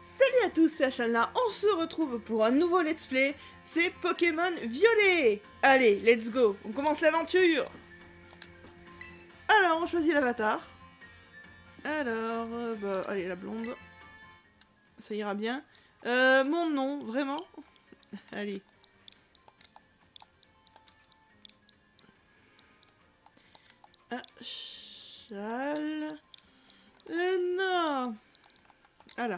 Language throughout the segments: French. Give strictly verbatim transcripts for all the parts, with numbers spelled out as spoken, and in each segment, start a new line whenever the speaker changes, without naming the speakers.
Salut à tous, c'est Achalna, on se retrouve pour un nouveau let's play, c'est Pokémon Violet. Allez, let's go, on commence l'aventure. Alors, on choisit l'avatar. Alors, euh, bah, allez, la blonde. Ça ira bien. Euh, mon nom, vraiment. Allez. Achal... Euh, non. Voilà.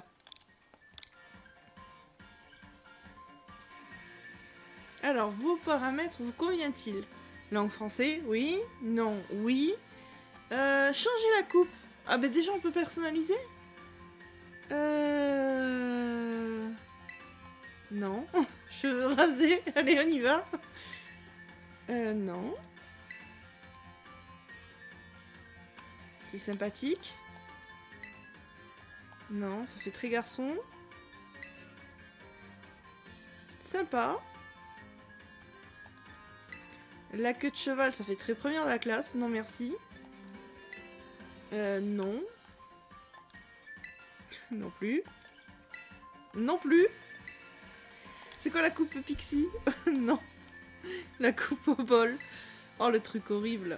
Alors, vos paramètres vous convient-il? Langue français, oui. Non, oui. Euh, changer la coupe. Ah bah déjà on peut personnaliser. Euh... Non. Cheveux rasés. Allez, on y va. Euh, non. C'est sympathique. Non, ça fait très garçon. Sympa. La queue de cheval, ça fait très première de la classe. Non, merci. Euh, non. Non plus. Non plus. C'est quoi la coupe pixie? Non. La coupe au bol. Oh, le truc horrible.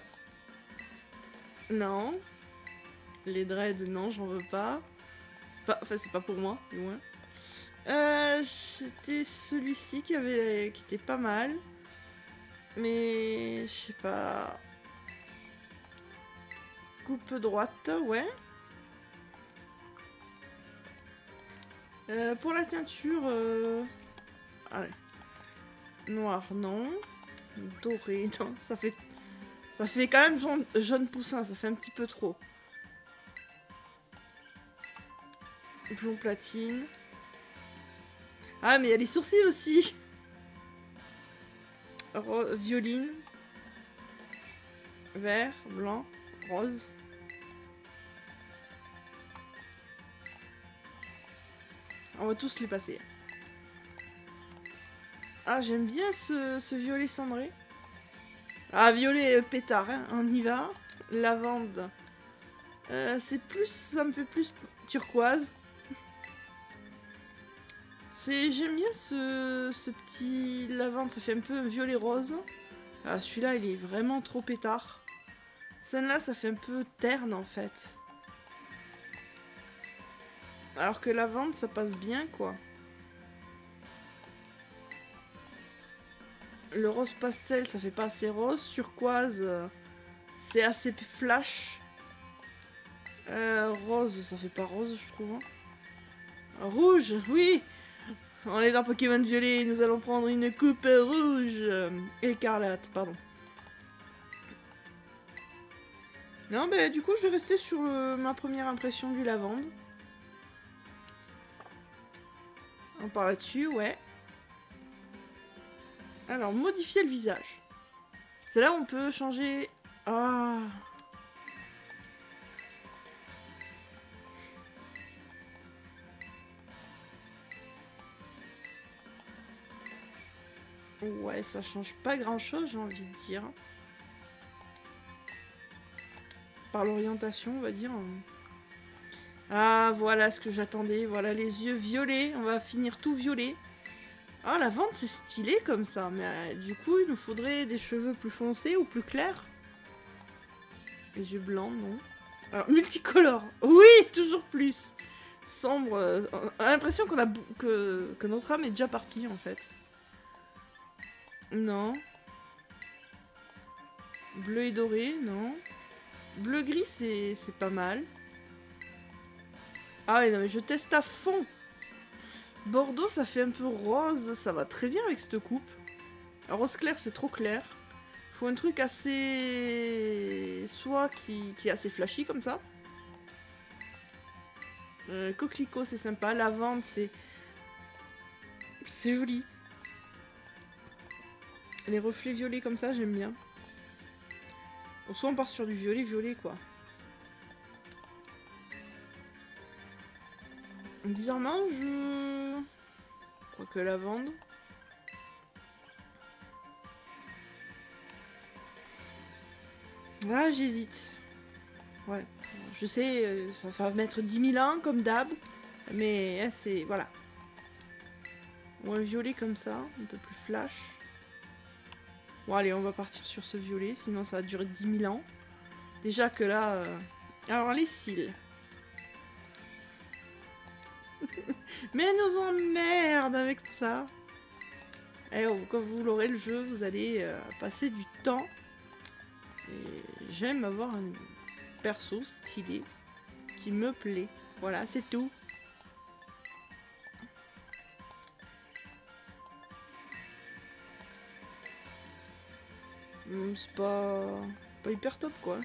Non. Les dreads, non, j'en veux pas. C'est pas... Enfin, c'est pas pour moi, du moins. Euh, c'était celui-ci qui avait... qui était pas mal. Mais... je sais pas... Coupe droite, ouais. Euh, pour la teinture... Euh... Allez. Noir, non. Doré, non. Ça fait... Ça fait quand même jaune, jaune poussin, ça fait un petit peu trop. Blond platine. Ah, mais il y a les sourcils aussi. Ro violine. Vert, blanc, rose. On va tous les passer. Ah, j'aime bien ce, ce violet cendré. Ah, violet euh, pétard, hein. On y va. Lavande. Euh, c'est plus... Ça me fait plus turquoise. C'est... J'aime bien ce, ce petit lavande. Ça fait un peu violet rose. Ah, celui-là, il est vraiment trop pétard. Celle-là, ça fait un peu terne, en fait. Alors que lavande, ça passe bien, quoi. Le rose pastel, ça fait pas assez rose. Turquoise, euh, c'est assez flash. Euh, rose, ça fait pas rose, je trouve. Hein. Rouge, oui. On est dans Pokémon Violet, nous allons prendre une coupe rouge. Euh, écarlate, pardon. Non, bah du coup, je vais rester sur euh, ma première impression du lavande. On part là-dessus, ouais. Alors, modifier le visage. C'est là où on peut changer... Ah. Ouais, ça change pas grand-chose, j'ai envie de dire. Par l'orientation, on va dire. Ah, voilà ce que j'attendais. Voilà les yeux violets. On va finir tout violet. Ah, la vente, c'est stylé comme ça. Mais euh, du coup, il nous faudrait des cheveux plus foncés ou plus clairs. Les yeux blancs, non. Alors, multicolore. Oui, toujours plus. Sombre. Euh, on a l'impression qu'on a que, que notre âme est déjà partie, en fait. Non. Bleu et doré, non. Bleu-gris, c'est pas mal. Ah ouais, non, mais je teste à fond. Bordeaux, ça fait un peu rose. Ça va très bien avec cette coupe. Rose clair, c'est trop clair. Faut un truc assez... Soit qui, qui est assez flashy, comme ça. Euh, coquelicot, c'est sympa. Lavande, c'est... C'est joli. Les reflets violets comme ça, j'aime bien. Soit on part sur du violet-violet, quoi. Bizarrement, je... Quoique lavande. Ah, j'hésite. Ouais. Je sais, ça va mettre dix mille ans, comme d'hab. Mais hein, c'est... Voilà. Ou un violet comme ça, un peu plus flash. Bon allez, on va partir sur ce violet, sinon ça va durer dix mille ans. Déjà que là... Euh... Alors les cils. Mais elle nous emmerde avec ça. Et quand vous l'aurez le jeu, vous allez euh, passer du temps. Et j'aime avoir un perso stylé qui me plaît. Voilà, c'est tout. C'est pas... pas hyper top quoi.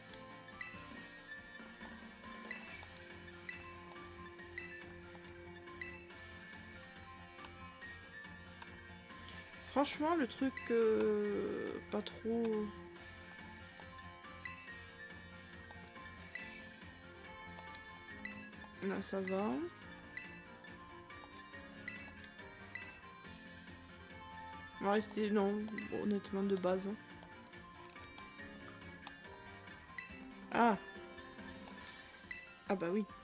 Franchement, le truc euh, pas trop... Là, ça va. On va rester, non, honnêtement, de base. Ah! Ah bah oui.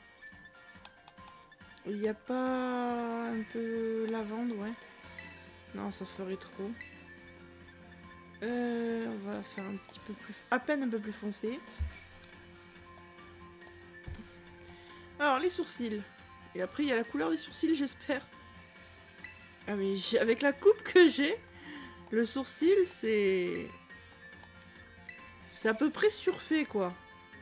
Il n'y a pas un peu lavande, ouais. Non, ça ferait trop. Euh, on va faire un petit peu plus... à peine un peu plus foncé. Alors, les sourcils. Et après, il y a la couleur des sourcils, j'espère. Ah mais avec la coupe que j'ai, le sourcil, c'est... C'est à peu près surfait, quoi.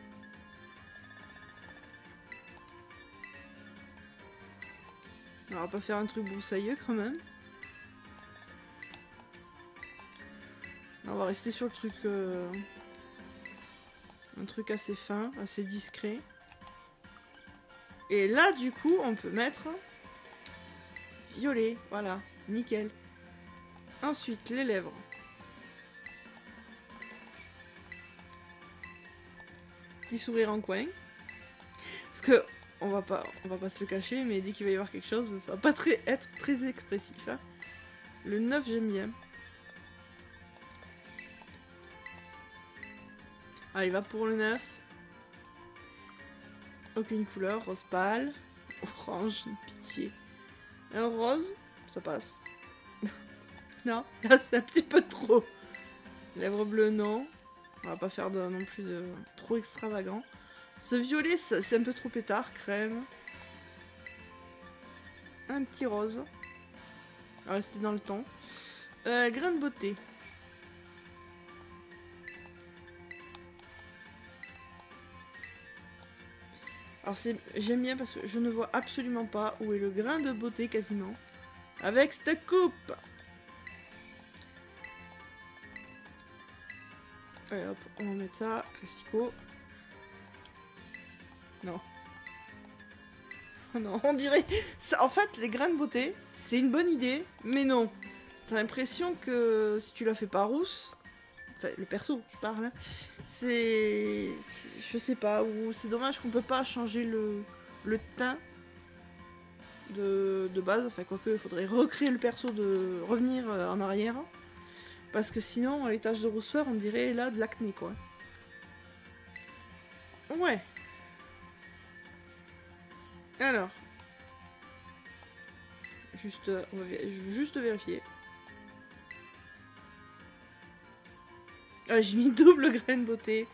On va pas faire un truc broussailleux, quand même. On va rester sur le truc... Euh... un truc assez fin, assez discret. Et là, du coup, on peut mettre... violet, voilà, nickel. Ensuite, les lèvres. Petit sourire en coin. Parce que, on va pas, on va pas se le cacher, mais dès qu'il va y avoir quelque chose, ça va pas très, être très expressif. Hein. Le neuf, j'aime bien. Allez, va pour le neuf. Aucune couleur, rose pâle. Orange, pitié. Un rose, ça passe. Non, là c'est un petit peu trop. Lèvres bleues, non. On va pas faire de, non plus de trop extravagant. Ce violet, c'est un peu trop pétard, crème. Un petit rose. On va rester dans le ton. Euh, grain de beauté. Alors j'aime bien parce que je ne vois absolument pas où est le grain de beauté quasiment. Avec cette coupe. Allez hop, on va mettre ça, classico. Non. Non, on dirait... Ça, en fait, les grains de beauté, c'est une bonne idée, mais non. T'as l'impression que si tu la fais pas rousse... Enfin, le perso, je parle. Hein, c'est... Je sais pas, ou c'est dommage qu'on peut pas changer le, le teint de, de base. Enfin, quoique, il faudrait recréer le perso, de revenir en arrière. Parce que sinon, les taches de rousseur, on dirait là de l'acné, quoi. Ouais. Alors. Juste, on va je veux juste vérifier. Ah, j'ai mis double grain de beauté.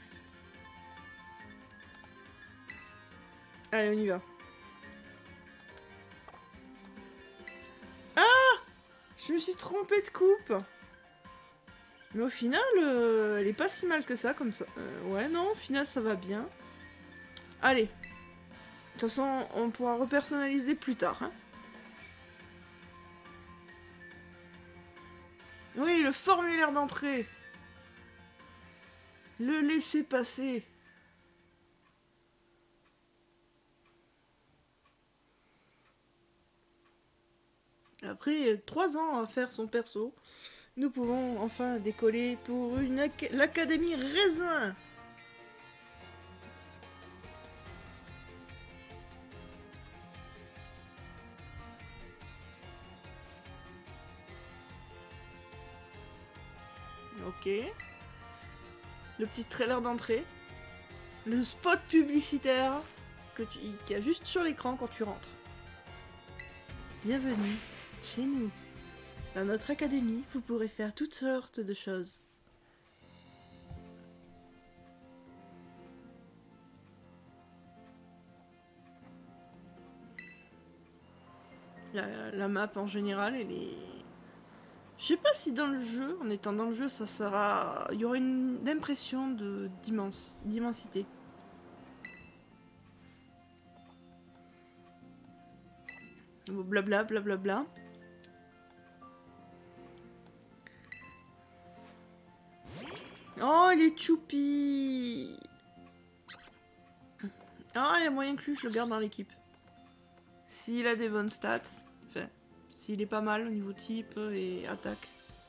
Allez, on y va. Ah! Je me suis trompée de coupe. Mais au final, euh, elle est pas si mal que ça, comme ça. Euh, ouais, non, au final, ça va bien. Allez. De toute façon, on pourra repersonnaliser plus tard. Hein. Oui, le formulaire d'entrée. Le laisser passer. Après trois ans à faire son perso, nous pouvons enfin décoller pour une l'Académie Raisin. Ok. Le petit trailer d'entrée. Le spot publicitaire. que tu, qu'il y a juste sur l'écran quand tu rentres. Bienvenue chez nous. Dans notre académie, vous pourrez faire toutes sortes de choses. La, la map en général, elle est... Je sais pas si dans le jeu, en étant dans le jeu, ça sera... Il y aura une impression de d'immense, d'immensité. Blabla, blablabla. Bla. Oh, il est choupi. Ah, il y a moyen que lui, je le garde dans l'équipe. S'il a des bonnes stats, enfin, s'il est pas mal au niveau type et attaque.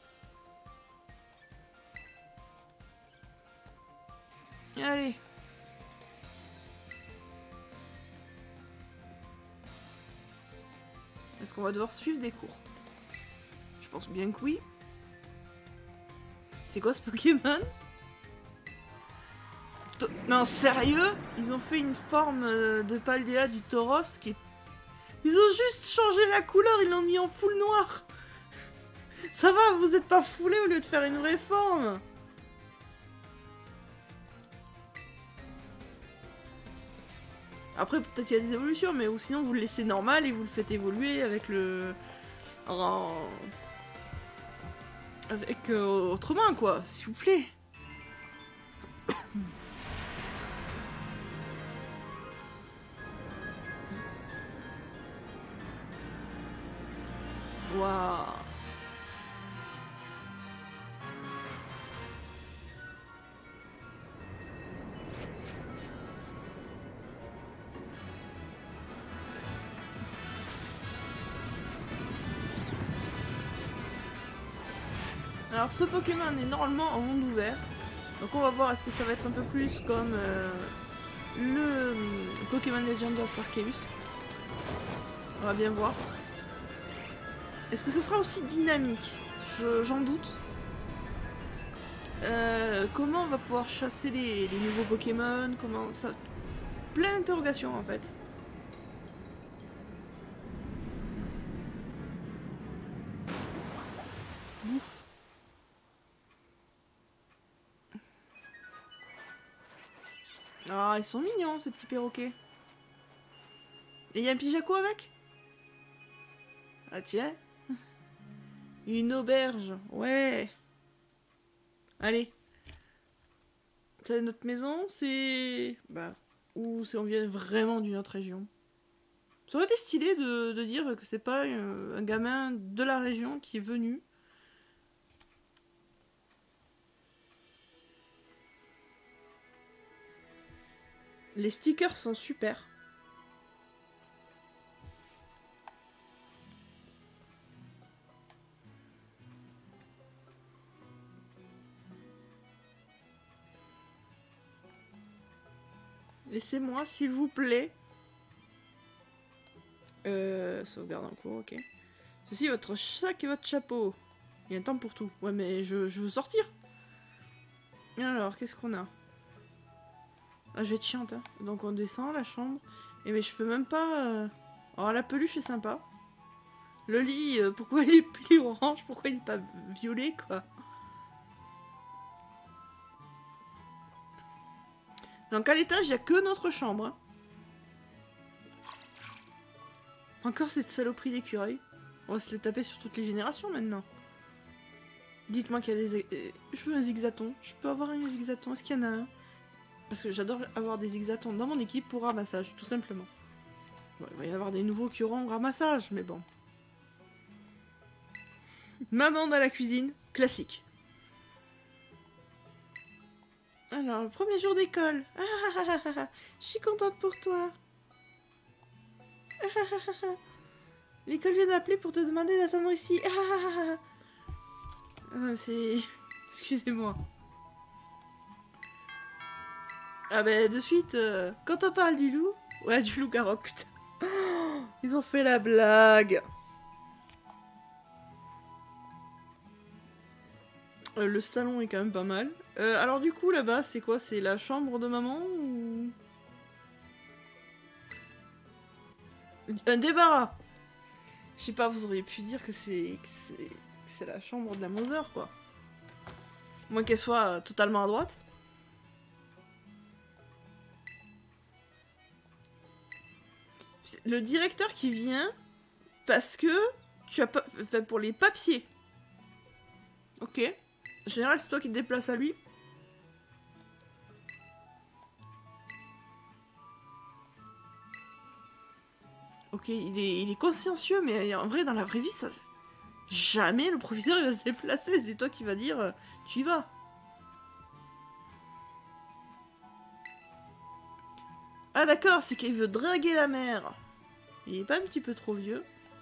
Allez. Est-ce qu'on va devoir suivre des cours? Je pense bien que oui. C'est quoi ce Pokémon? To non, sérieux? Ils ont fait une forme de Paldea du Tauros qui est... Ils ont juste changé la couleur, ils l'ont mis en full noir. Ça va, vous êtes pas foulés au lieu de faire une vraie forme. Après, peut-être qu'il y a des évolutions, mais ou sinon vous le laissez normal et vous le faites évoluer avec le... En... Avec euh, autrement, quoi, s'il vous plaît. Waouh. Alors ce Pokémon est normalement en monde ouvert. Donc on va voir est-ce que ça va être un peu plus comme euh, le euh, Pokémon Legend of Arceus. On va bien voir. Est-ce que ce sera aussi dynamique? J'en doute. Euh, comment on va pouvoir chasser les, les nouveaux Pokémon? Comment ça... Plein d'interrogations en fait. Ouf. Ah, ils sont mignons ces petits perroquets. Et il y a un Pijaco avec? Ah tiens. Une auberge, ouais. Allez. C'est notre maison, c'est... Bah... Ou si on vient vraiment d'une autre région. Ça aurait été stylé de, de dire que c'est pas euh, un gamin de la région qui est venu. Les stickers sont super. Laissez-moi, s'il vous plaît. Euh, sauvegarde en cours, ok. Ceci est votre sac et votre chapeau. Il y a un temps pour tout. Ouais, mais je, je veux sortir. Alors, qu'est-ce qu'on a? Ah, je vais être chiante, hein. Donc on descend, la chambre. Et mais je peux même pas... Euh... Oh, la peluche est sympa. Le lit, euh, pourquoi il est pli orange? Pourquoi il est pas violet, quoi? Donc à l'étage, il n'y a que notre chambre. Hein. Encore cette saloperie d'écureuil. On va se le taper sur toutes les générations maintenant. Dites-moi qu'il y a des... Euh, je veux un zigzaton. Je peux avoir un zigzaton. Est-ce qu'il y en a un? Parce que j'adore avoir des zigzatons dans mon équipe pour ramassage, tout simplement. Bon, il va y avoir des nouveaux qui auront ramassage, mais bon. Maman dans la cuisine, classique. Alors, le premier jour d'école. Ah, ah, ah, ah, ah. Je suis contente pour toi. Ah, ah, ah, ah. L'école vient d'appeler pour te demander d'attendre ici. Ah, ah, ah, ah. C'est... Excusez-moi. Ah ben, de suite, euh, quand on parle du loup... Ouais, du loup-garou, putain. Oh, ils ont fait la blague. Euh, le salon est quand même pas mal. Euh, alors du coup, là-bas, c'est quoi? C'est la chambre de maman ou... Un débarras. Je sais pas, vous auriez pu dire que c'est que c'est que c'est la chambre de la Mother, quoi. Moins qu'elle soit euh, totalement à droite. Le directeur qui vient parce que tu as pas... Enfin, pour les papiers. Ok. En général, c'est toi qui te déplaces à lui. Ok, il est, il est consciencieux, mais en vrai, dans la vraie vie, ça... Jamais le proviseur il va se déplacer, c'est toi qui vas dire euh, tu y vas. Ah d'accord, c'est qu'il veut draguer la mère. Il est pas un petit peu trop vieux?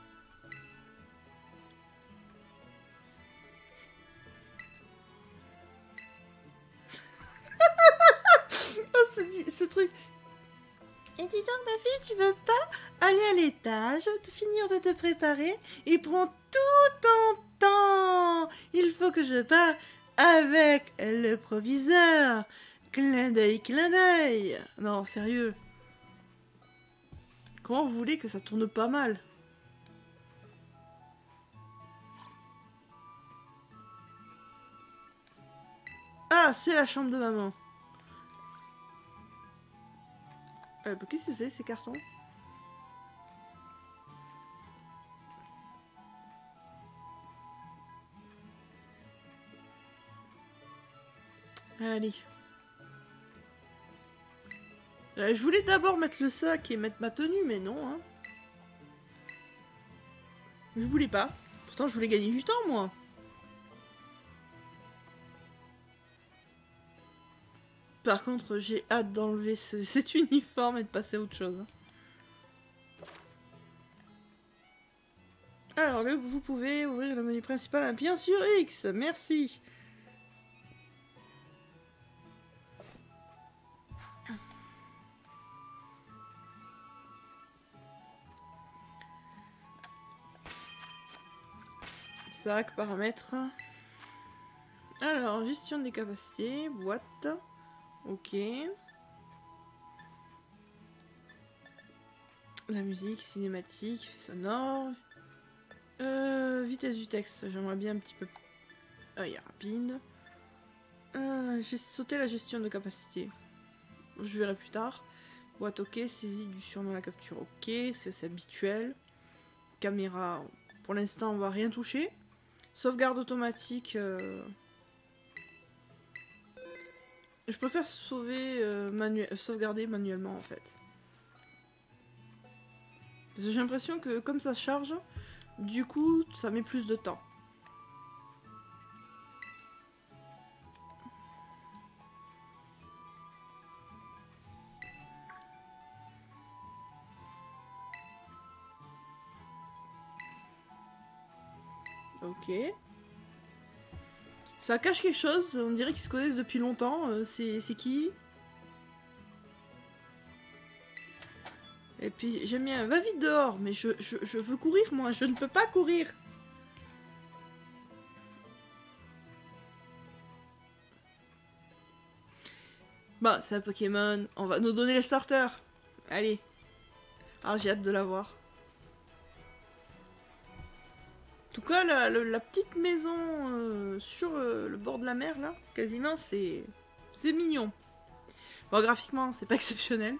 Oh, ce, ce truc. Et dis donc ma fille, tu veux pas aller à l'étage, finir de te préparer et prends tout ton temps. Il faut que je parle avec le proviseur. Clin d'œil, clin d'œil. Non, sérieux. Comment vous voulez que ça tourne pas mal? Ah, c'est la chambre de maman. Euh, Qu'est-ce que c'est ces cartons? Allez. Euh, je voulais d'abord mettre le sac et mettre ma tenue, mais non. Hein. Je voulais pas. Pourtant, je voulais gagner du temps, moi. Par contre, j'ai hâte d'enlever ce, cet uniforme et de passer à autre chose. Alors, le, vous pouvez ouvrir le menu principal. Bien sûr, X. Merci. Sac, paramètres. Alors, gestion des capacités, boîte. Ok. La musique, cinématique, sonore. Euh, vitesse du texte, j'aimerais bien un petit peu... Ah, il est rapide. Euh, j'ai sauté la gestion de capacité. Je verrai plus tard. Boîte ok, saisie du surnom à la capture ok, c'est habituel. Caméra, pour l'instant on va rien toucher. Sauvegarde automatique. Euh... Je préfère sauver, euh, manu... sauvegarder manuellement en fait. J'ai l'impression que comme ça charge, du coup ça met plus de temps. Ok. Ça cache quelque chose, on dirait qu'ils se connaissent depuis longtemps. Euh, c'est qui? Et puis j'aime bien, va vite dehors, mais je, je, je veux courir moi, je ne peux pas courir. Bah, c'est un Pokémon, on va nous donner les starters. Allez. Ah, j'ai hâte de l'avoir. En tout cas, la, la, la petite maison euh, sur euh, le bord de la mer, là, quasiment, c'est c'est mignon. Bon, graphiquement, c'est pas exceptionnel.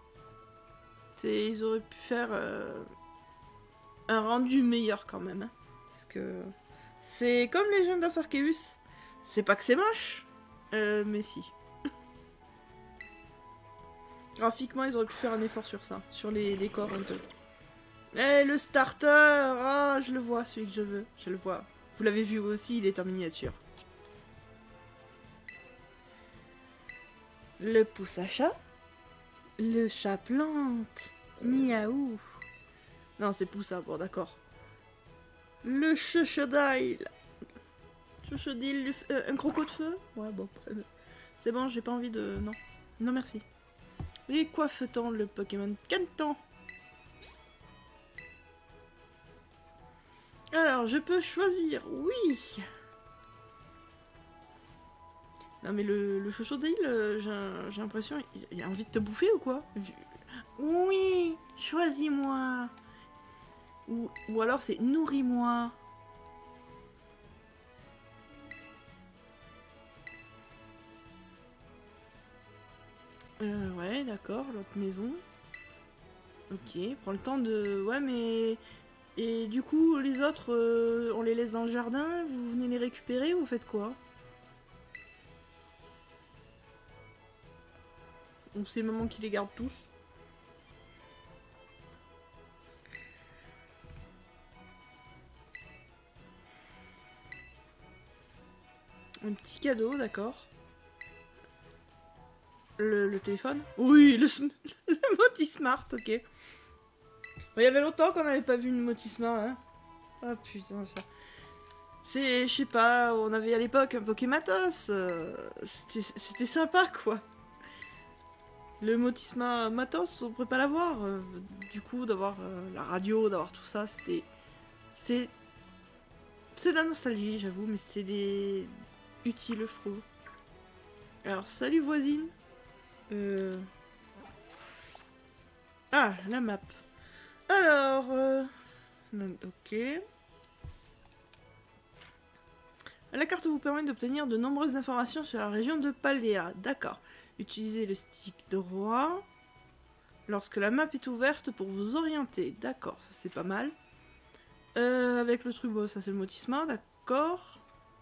Ils auraient pu faire euh, un rendu meilleur quand même. Hein, parce que c'est comme Legend of Arceus. C'est pas que c'est moche, euh, mais si. Graphiquement, ils auraient pu faire un effort sur ça, sur les décors un peu. Eh, le starter! Ah, je le vois, celui que je veux. Je le vois. Vous l'avez vu aussi, il est en miniature. Le pouce à chat. Le chat plante. Miaou. Non, c'est poussa, bon, d'accord. Le chuchodile. Chuchodile, euh, un croco de feu? Ouais, bon. C'est bon, j'ai pas envie de... Non. Non, merci. Et quoi fait-on le Pokémon Canton? Alors, je peux choisir, oui. Non mais le, le Chochodile, j'ai l'impression, il a envie de te bouffer ou quoi? Oui, choisis-moi. Ou, ou alors c'est nourris-moi. Euh, ouais, d'accord, l'autre maison. Ok, prends le temps de... Ouais, mais... Et du coup, les autres, euh, on les laisse dans le jardin, vous venez les récupérer ou vous faites quoi? Ou c'est maman qui les garde tous? Un petit cadeau, d'accord. Le, le téléphone? Oui, le, sm- le Motismart, ok. Il y avait longtemps qu'on n'avait pas vu une Motismart, hein. Ah putain, ça... C'est, je sais pas, on avait à l'époque un Pokématos. Euh, C'était sympa, quoi. Le Motisma Matos, on pourrait pas l'avoir. Euh, du coup, d'avoir euh, la radio, d'avoir tout ça, c'était... C'était... C'est de la nostalgie, j'avoue, mais c'était des... utile, je trouve. Alors, salut voisine. Euh... Ah, la map. Alors... Euh... Ok... La carte vous permet d'obtenir de nombreuses informations sur la région de Paldea. D'accord. Utilisez le stick droit lorsque la map est ouverte pour vous orienter. D'accord, ça c'est pas mal. Euh, avec le truc, bon, ça c'est le Motisma, d'accord.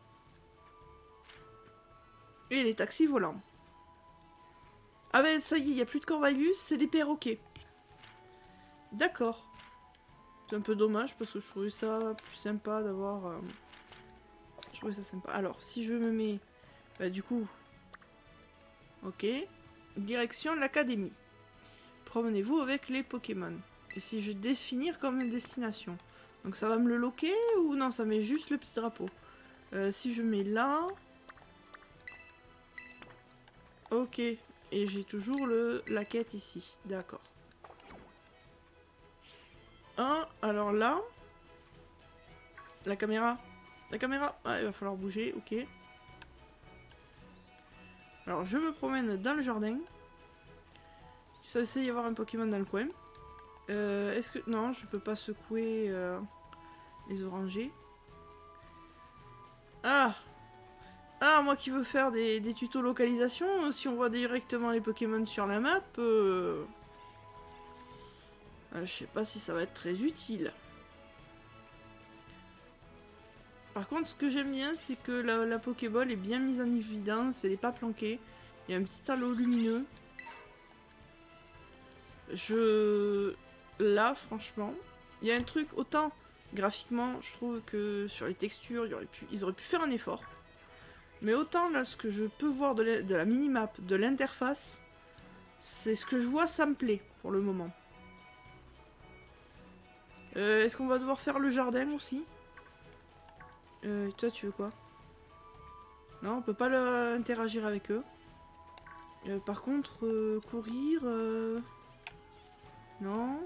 Et les taxis volants. Ah ben ça y est, il n'y a plus de Corvalus, c'est des perroquets. D'accord. C'est un peu dommage parce que je trouvais ça plus sympa d'avoir... Euh... Je trouvais ça sympa. Alors, si je me mets... Bah du coup... Ok. Direction l'académie. Promenez-vous avec les Pokémon. Et si je définir comme une destination. Donc ça va me le loquer ou non, ça met juste le petit drapeau. Euh, si je mets là... Ok. Et j'ai toujours le la quête ici. D'accord. Ah, alors là... La caméra. La caméra. Ah, il va falloir bouger, ok. Alors je me promène dans le jardin. Ça essaie d'y avoir un Pokémon dans le coin. Euh, Est-ce que... Non, je peux pas secouer euh, les orangers. Ah! Ah, moi qui veux faire des, des tutos localisation, si on voit directement les Pokémon sur la map, euh... euh, je sais pas si ça va être très utile. Par contre, ce que j'aime bien, c'est que la, la Pokéball est bien mise en évidence, elle est pas planquée. Il y a un petit halo lumineux. Je... Là, franchement, il y a un truc, autant graphiquement, je trouve que sur les textures, il aurait pu, ils auraient pu faire un effort. Mais autant là, ce que je peux voir de la, de la minimap, de l'interface, c'est ce que je vois, ça me plaît pour le moment. Euh, Est-ce qu'on va devoir faire le jardin aussi? euh, Toi, tu veux quoi? Non, on peut pas le, interagir avec eux. Euh, par contre, euh, courir... Euh... Non.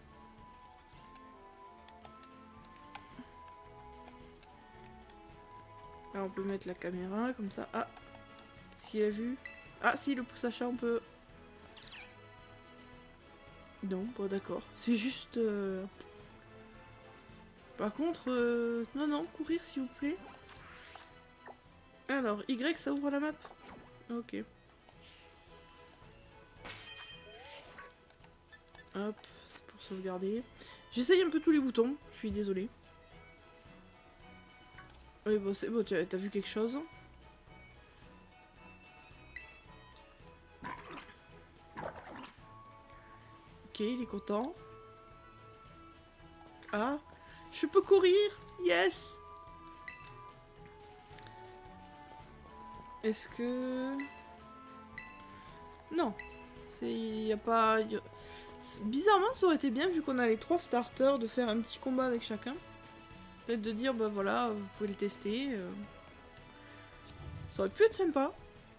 Là, on peut mettre la caméra, comme ça. Ah! Qu'est-ce qu'il a vu? Ah, si, le pouce achat, on peut... Non, bon, d'accord. C'est juste... Euh... Par contre... Euh... Non, non, courir, s'il vous plaît. Alors, Y, ça ouvre la map? Ok. Hop, c'est pour sauvegarder. J'essaye un peu tous les boutons, je suis désolée. Oui, bon, c'est bon, t'as t'as vu quelque chose? Ok, il est content. Ah, je peux courir! Yes! Est-ce que... Non. C'est... Y a pas... Y a... Bizarrement, ça aurait été bien, vu qu'on a les trois starters, de faire un petit combat avec chacun. Peut-être de dire, bah voilà, vous pouvez le tester. Euh... Ça aurait pu être sympa.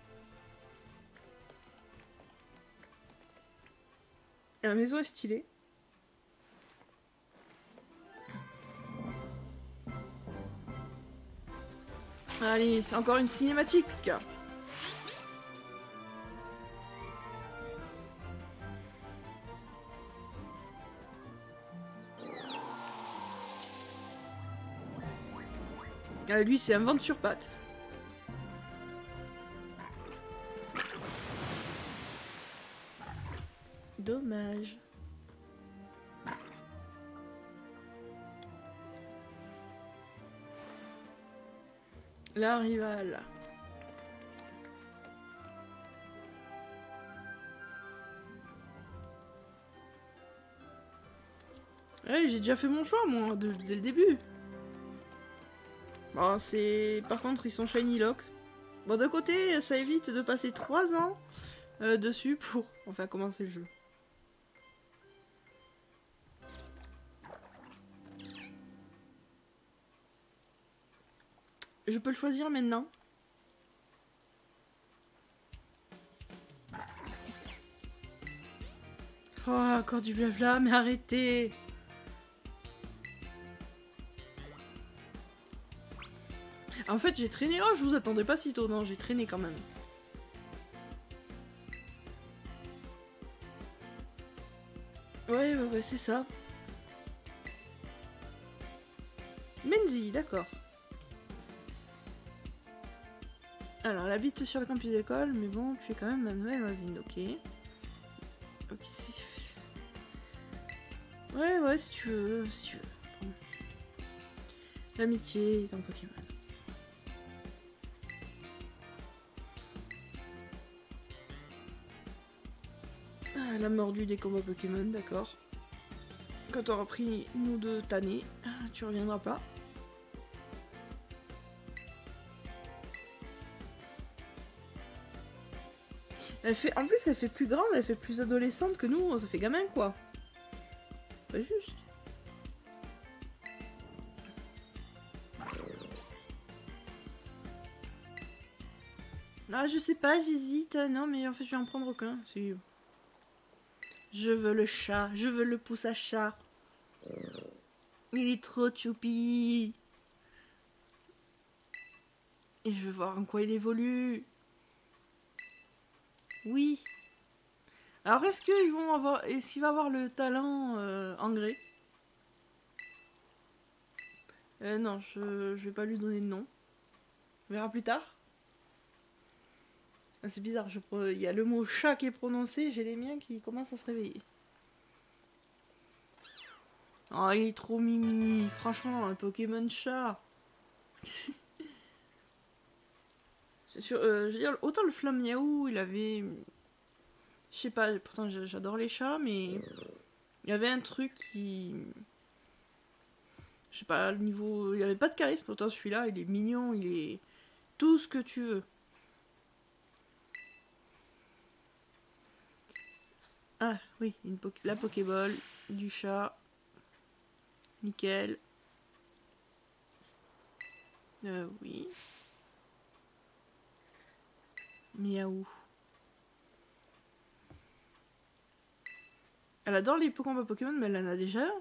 La maison est stylée. Allez, c'est encore une cinématique. Ah, lui, c'est un ventre sur pattes. Dommage. La rivale. Ouais, j'ai déjà fait mon choix, moi, de, dès le début. Bon, c'est... Par contre, ils sont shiny lock. Bon, d'un côté, ça évite de passer trois ans euh, dessus pour... Enfin, commencer le jeu. Je peux le choisir maintenant. Oh, encore du blabla, mais arrêtez. En fait, j'ai traîné. Oh, je vous attendais pas si tôt. Non, j'ai traîné quand même. Ouais, ouais, ouais, c'est ça. Menzi, d'accord. Alors, elle habite sur le campus d'école, mais bon, tu es quand même ma nouvelle voisine, ok. Ok, si... Ouais, ouais, si tu veux, si tu veux. Bon. L'amitié est un Pokémon. Ah, elle a mordu des combats Pokémon, d'accord. Quand t'auras pris une ou deux tannées, tu reviendras pas. Elle fait, en plus, elle fait plus grande, elle fait plus adolescente que nous, ça fait gamin quoi. Pas juste. Ah, je sais pas, j'hésite. Non, mais en fait, je vais en prendre aucun. Si. Je veux le chat, je veux le pouce à chat. Il est trop choupi. Et je veux voir en quoi il évolue. Oui. Alors, est-ce qu'ils vont avoir... Est-ce qu'il va avoir le talent euh, engrais euh, Non, je... je vais pas lui donner de nom. On verra plus tard. Ah, c'est bizarre, je... il y a le mot chat qui est prononcé, j'ai les miens qui commencent à se réveiller. Oh, il est trop mimi. Franchement, un Pokémon chat. C'est sûr, euh, je veux dire, autant le Flammiaou, il avait... Je sais pas, pourtant j'adore les chats, mais... Il y avait un truc qui... Je sais pas, le niveau... Il avait pas de charisme, pourtant celui-là, il est mignon, il est... Tout ce que tu veux. Ah, oui, une po... la Pokéball, du chat. Nickel. Euh, oui. Miaou. Elle adore les combats Pokémon, mais elle en a déjà un.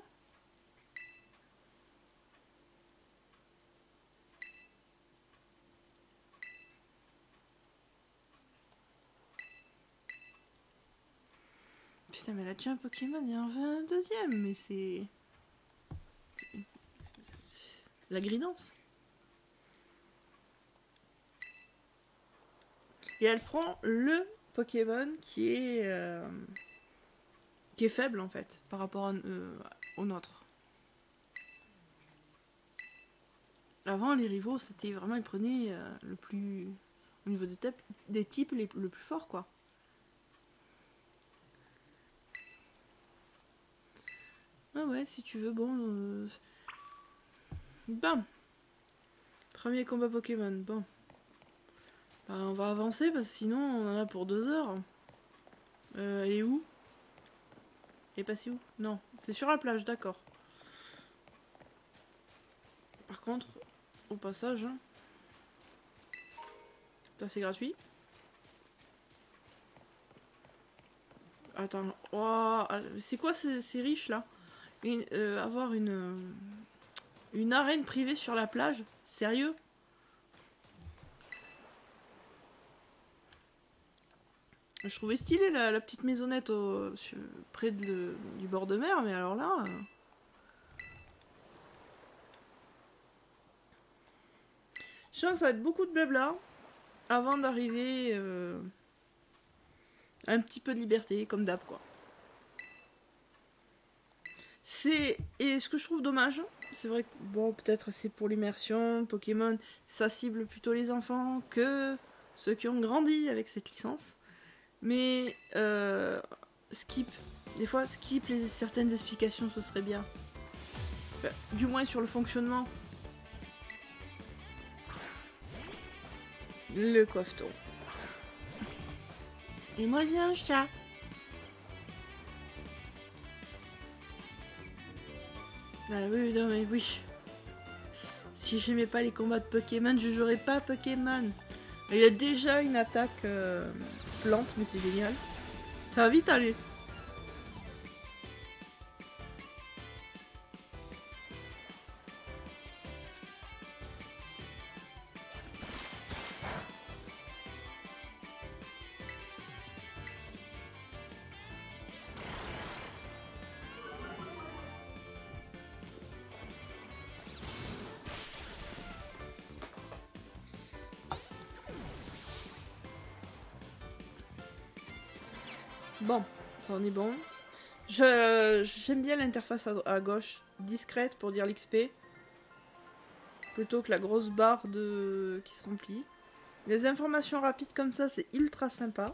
Putain, mais elle a déjà un Pokémon et en veut un deuxième, mais c'est... La gridance. Et elle prend le Pokémon qui est... Euh... qui est faible, en fait, par rapport à, euh, au nôtre. Avant, les rivaux, c'était vraiment... Ils prenaient euh, le plus... Au niveau des, des types, les, le plus fort, quoi. Ah ouais, si tu veux, bon... Euh... Bam. Premier combat Pokémon, bon. Bah, on va avancer, parce que sinon, on en a pour deux heures. Euh, elle est où? Elle est passée où? Non, c'est sur la plage, d'accord. Par contre, au passage... Hein, ça, c'est gratuit. Attends, oh, c'est quoi ces, ces riches là? une, euh, Avoir une une arène privée sur la plage? Sérieux? Je trouvais stylé la, la petite maisonnette au, sur, près de le, du bord de mer, mais alors là... Euh... Je sens que ça va être beaucoup de blabla avant d'arriver euh, à un petit peu de liberté, comme d'hab, quoi. C'est... Et ce que je trouve dommage, c'est vrai que, bon, peut-être c'est pour l'immersion, Pokémon, ça cible plutôt les enfants que ceux qui ont grandi avec cette licence. Mais, euh, skip. Des fois, skip les, certaines explications, ce serait bien. Enfin, du moins sur le fonctionnement. Le coffeton. Et moi j'ai un chat. Ah oui, non mais oui. Si j'aimais pas les combats de Pokémon, je jouerais pas à Pokémon. Il y a déjà une attaque euh, plante, mais c'est génial. Ça va vite aller. Bon, ça en est bon. Je j'aime bien l'interface à, à gauche, discrète pour dire l'X P. Plutôt que la grosse barre de qui se remplit. Les informations rapides comme ça, c'est ultra sympa.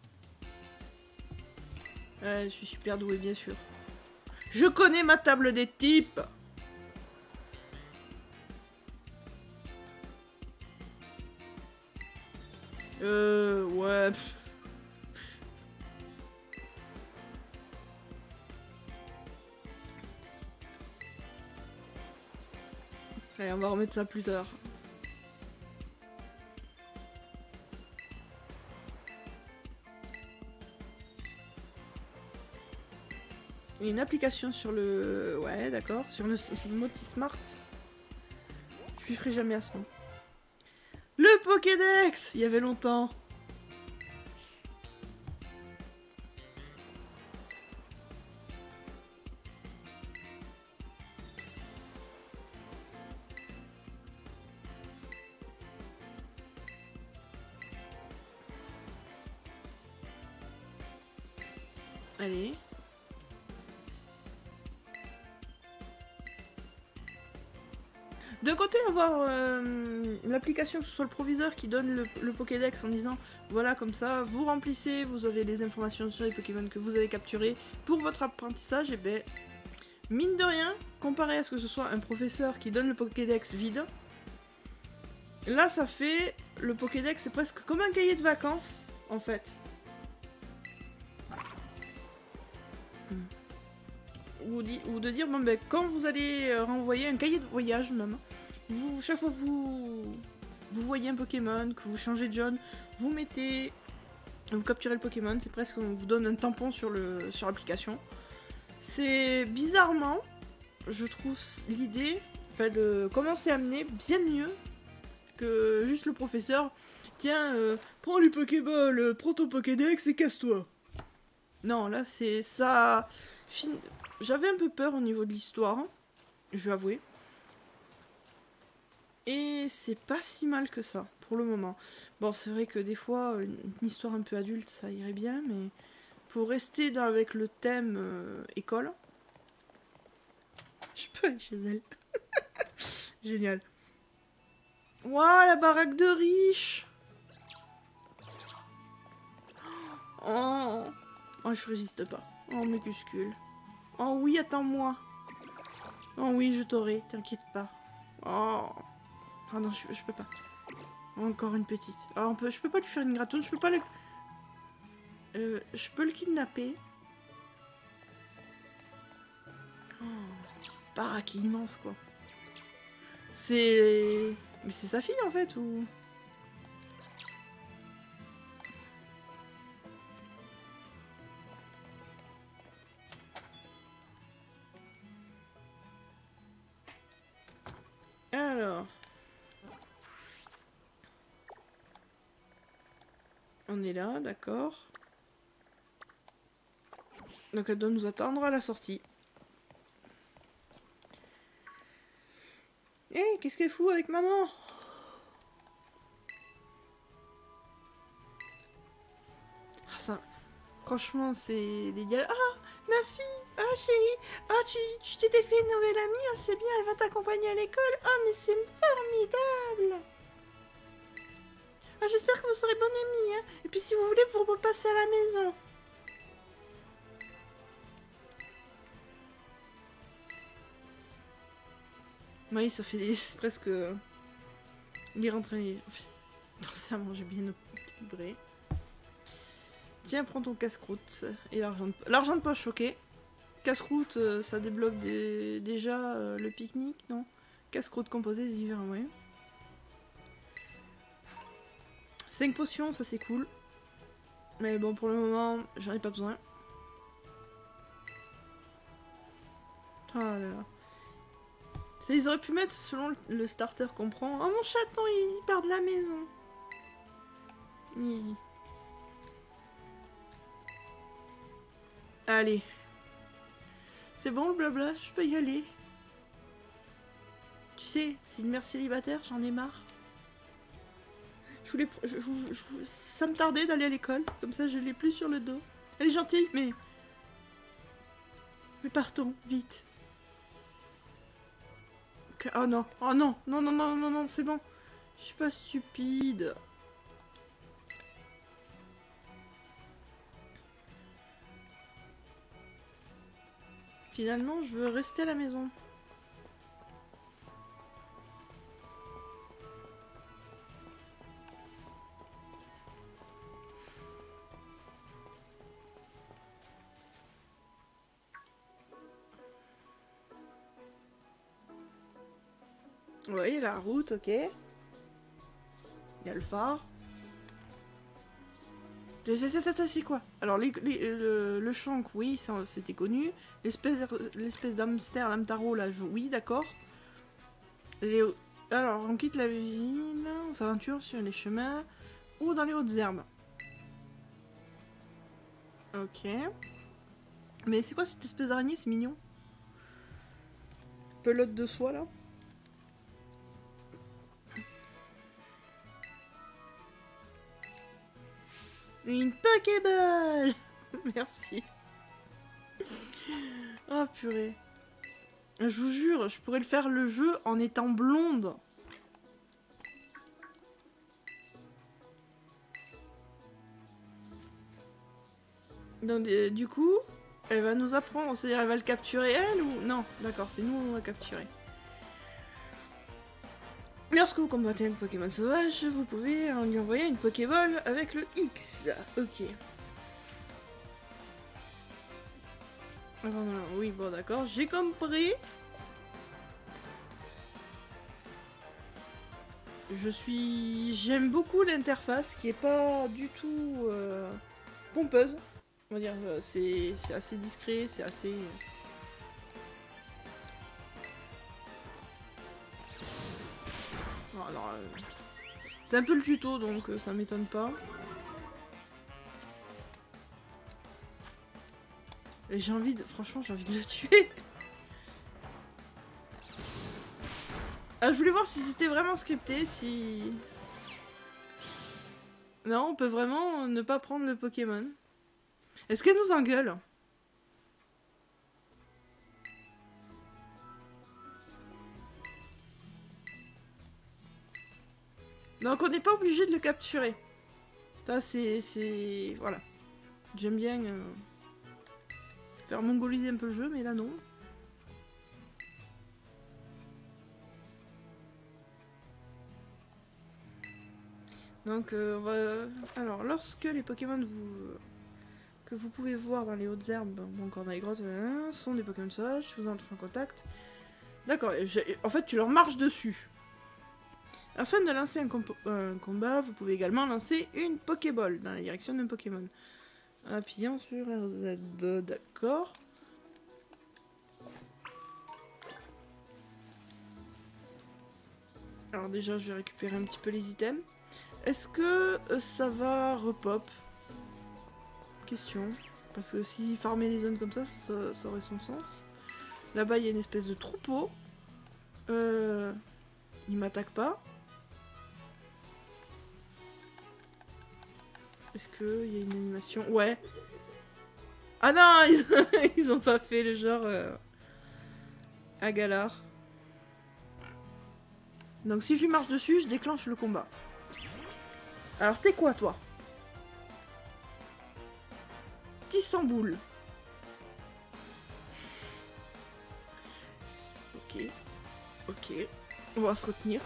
Ouais, je suis super douée, bien sûr. Je connais ma table des types. Euh, ouais. Pff. Allez, on va remettre ça plus tard. Il y a une application sur le... Ouais, d'accord. Sur le Motismart. Je lui ferai jamais à son. Le Pokédex. Il y avait longtemps. Allez. De côté, avoir euh, l'application, que ce soit le proviseur qui donne le, le Pokédex en disant voilà, comme ça, vous remplissez, vous avez les informations sur les Pokémon que vous avez capturés pour votre apprentissage, et ben, mine de rien, comparé à ce que ce soit un professeur qui donne le Pokédex vide, là, ça fait le Pokédex, c'est presque comme un cahier de vacances, en fait. Ou, ou de dire, bon ben, quand vous allez renvoyer un cahier de voyage même, vous, chaque fois que vous, vous voyez un Pokémon, que vous changez de jaune, vous mettez, vous capturez le Pokémon, c'est presque, on vous donne un tampon sur le sur l'application. C'est bizarrement, je trouve l'idée, enfin le, comment c'est amené, bien mieux que juste le professeur, tiens, euh, prends les Pokéballs, prends ton Pokédex et casse-toi. Non, là c'est ça... Fin... J'avais un peu peur au niveau de l'histoire, je vais avouer. Et c'est pas si mal que ça, pour le moment. Bon, c'est vrai que des fois, une, une histoire un peu adulte, ça irait bien, mais pour rester dans, avec le thème euh, école, je peux aller chez elle. Génial. Waouh, la baraque de riche. Oh, oh je résiste pas. Oh, Mécuscule. Oh oui, attends-moi. Oh oui, je t'aurai, t'inquiète pas. Oh. Ah non, je, je peux pas. Encore une petite. Ah, on peut, je peux pas lui faire une gratoune, je peux pas le... Euh, je peux le kidnapper. Oh. Baraque immense, quoi. C'est... Mais c'est sa fille, en fait, ou... Alors... On est là, d'accord. Donc elle doit nous attendre à la sortie. Hé, hey, qu'est-ce qu'elle fout avec maman? Franchement, c'est légal. Ah, ma fille! Ah, chérie! Ah, tu tu t'étais fait une nouvelle amie? Ah, c'est bien, elle va t'accompagner à l'école. Ah, mais c'est formidable! Ah, j'espère que vous serez bonne amie, hein. Et puis, si vous voulez, vous repassez à la maison. Oui, ça fait des... c'est presque... Il est rentré... Pensez à manger bien équilibré. Tiens, prends ton casse-croûte. Et l'argent de... L'argent de poche, ok. Casse-croûte, euh, ça débloque des... déjà euh, le pique-nique, non? Casse-croûte composé de divers moyens. cinq potions, ça c'est cool. Mais bon, pour le moment, j'en ai pas besoin. Oh là là. Ça, ils auraient pu mettre selon le starter qu'on prend. Oh, mon chaton, il part de la maison. Oui. Allez. C'est bon le blabla, je peux y aller. Tu sais, c'est une mère célibataire, j'en ai marre. Je voulais... Je, je, je, ça me tardait d'aller à l'école, comme ça je l'ai plus sur le dos. Elle est gentille, mais... Mais partons, vite. Oh non, oh non, non, non, non, non, non, c'est bon. Je suis pas stupide. Finalement, je veux rester à la maison. Oui, la route, ok. Il y a le phare. C'est quoi? Alors, les, les, le, le shank, oui, c'était connu. L'espèce d'hamster, l'amtaro, là, je, oui, d'accord. Alors, on quitte la ville, on s'aventure sur les chemins ou dans les hautes herbes. Ok. Mais c'est quoi cette espèce d'araignée? C'est mignon. Pelote de soie, là. Une Pokéball. Merci. Oh purée. Je vous jure, je pourrais le faire le jeu en étant blonde. Donc euh, du coup, elle va nous apprendre, c'est-à-dire elle va le capturer elle ou... Non, d'accord, c'est nous on va capturer. Lorsque vous combattez un Pokémon sauvage, vous pouvez lui envoyer une Pokéball avec le X. Ok. Ah, oui, bon d'accord, j'ai compris. Je suis... J'aime beaucoup l'interface qui est pas du tout euh, pompeuse. On va dire, c'est assez discret, c'est assez... Alors, euh, c'est un peu le tuto, donc euh, ça m'étonne pas. Et j'ai envie de... Franchement, j'ai envie de le tuer. Ah, je voulais voir si c'était vraiment scripté, si... Non, on peut vraiment ne pas prendre le Pokémon. Est-ce qu'elle nous engueule? Donc on n'est pas obligé de le capturer. Ça c'est... Voilà. J'aime bien euh, faire mongoliser un peu le jeu, mais là non. Donc euh, on va... Alors lorsque les Pokémon vous... que vous pouvez voir dans les hautes herbes, bon encore dans les grottes, euh, sont des Pokémon sauvages, vous entrez en contact. D'accord, en fait tu leur marches dessus. Afin de lancer un, un combat, vous pouvez également lancer une Pokéball dans la direction d'un Pokémon. Appuyant sur R Z, d'accord. Alors déjà, je vais récupérer un petit peu les items. Est-ce que euh, ça va repop? Question. Parce que si farmer les zones comme ça, ça, ça aurait son sens. Là-bas, il y a une espèce de troupeau. Euh, il m'attaque pas. Est-ce qu'il y a une animation? Ouais. Ah non, ils, ils ont pas fait le genre euh, à Galar. Donc si je lui marche dessus, je déclenche le combat. Alors t'es quoi toi? Petit sans boule. Ok. Ok. On va se retenir.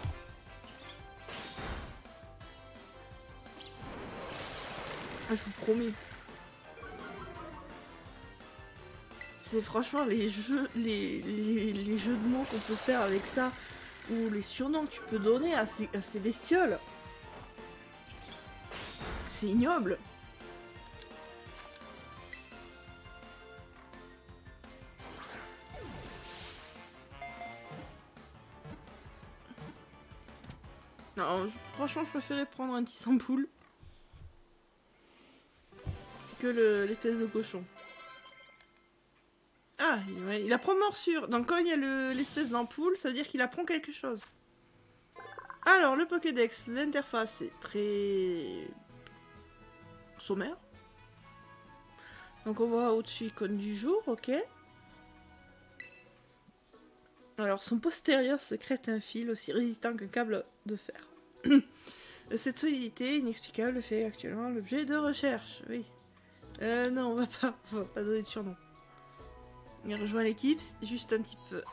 Ah, je vous promets. C'est franchement les jeux, les, les, les jeux de mots qu'on peut faire avec ça, ou les surnoms que tu peux donner à ces, à ces bestioles. C'est ignoble. Non, je, franchement, je préférais prendre un petit sans poule que l'espèce de cochon. Ah, il, il apprend morsure. Donc quand il y a l'espèce le, d'ampoule, ça veut dire qu'il apprend quelque chose. Alors, le Pokédex, l'interface est très sommaire. Donc on voit au-dessus icône du jour, ok. Alors, son postérieur secrète un fil aussi résistant qu'un câble de fer. Cette solidité inexplicable fait actuellement l'objet de recherche. Oui. Euh, non, on va pas, on va pas donner de surnom. Il rejoint l'équipe, juste un petit peu.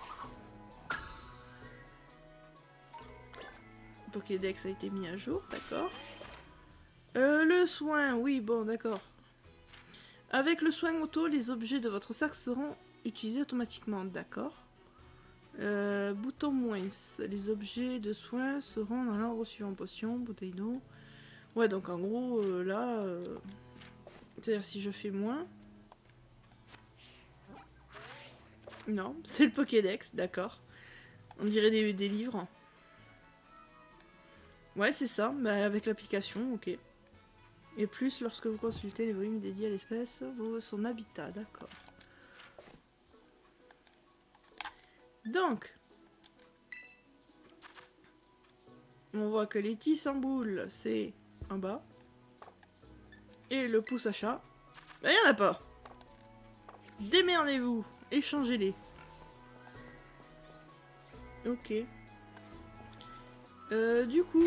Pokédex a été mis à jour, d'accord. Euh, le soin, oui, bon, d'accord. Avec le soin auto, les objets de votre sac seront utilisés automatiquement, d'accord. Euh, bouton moins, les objets de soins seront dans l'ordre suivant: potion, bouteille d'eau. Ouais, donc en gros, euh, là, euh, c'est-à-dire si je fais moins. Non, c'est le Pokédex, d'accord. On dirait des, des livres. Ouais, c'est ça, bah, avec l'application, ok. Et plus lorsque vous consultez les volumes dédiés à l'espèce, son habitat, d'accord. Donc, on voit que les tisses en boule, c'est en bas. Et le pouce à chat, bah, il n'y en a pas. Démerdez-vous, échangez-les. Ok. Euh, du coup...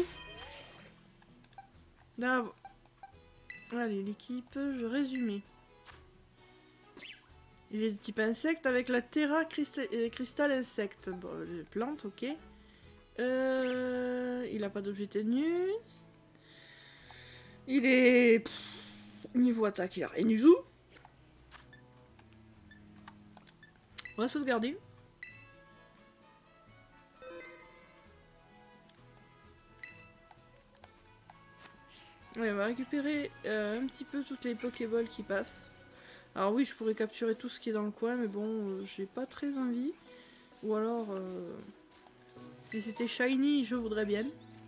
Là, allez, l'équipe, je résumais. Il est de type insecte avec la Terra Cristal, euh, Cristal Insecte. Bon, les plantes, ok. Euh, il n'a pas d'objet tenu. Il est... Pff, niveau attaque, il a rien du tout. On va sauvegarder. Ouais, on va récupérer euh, un petit peu toutes les Pokéballs qui passent. Alors oui, je pourrais capturer tout ce qui est dans le coin, mais bon, euh, j'ai pas très envie. Ou alors, euh, si c'était shiny, je voudrais bien.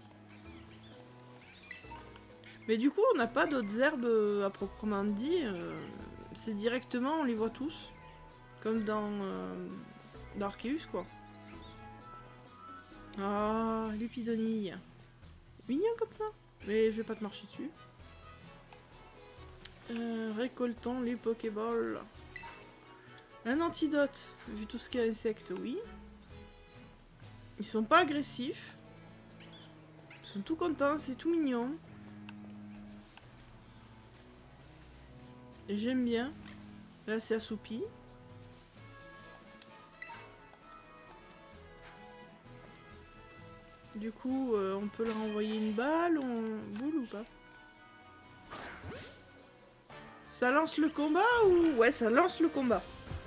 Mais du coup, on n'a pas d'autres herbes euh, à proprement dit. Euh, C'est directement, on les voit tous. Comme dans, euh, dans Arceus, quoi. Ah, l'épidonille. Mignon comme ça. Mais je vais pas te marcher dessus. Euh, récoltons les Pokéballs. Un antidote, vu tout ce qu'il y a insectes, oui. Ils sont pas agressifs. Ils sont tout contents, c'est tout mignon. Et j'aime bien. Là, c'est assoupi. Du coup, euh, on peut leur envoyer une balle, on boule ou pas? Ça lance le combat ou... Ouais, ça lance le combat.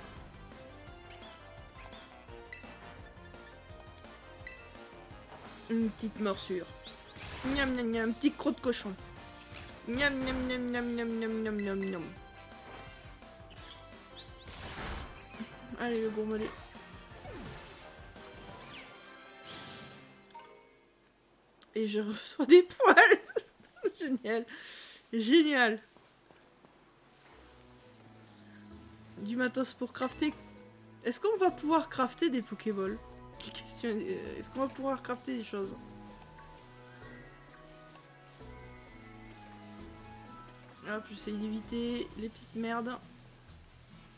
Une petite morsure. Miam miam miam, petit croc de cochon. Miam miam miam miam miam miam miam miam miam. Allez, le gourmelet. Et je reçois des poils. Génial. Génial. Du matos pour crafter. Est-ce qu'on va pouvoir crafter des Pokéballs? Question. Est-ce qu'on va pouvoir crafter des choses? Hop, j'essaie d'éviter les petites merdes.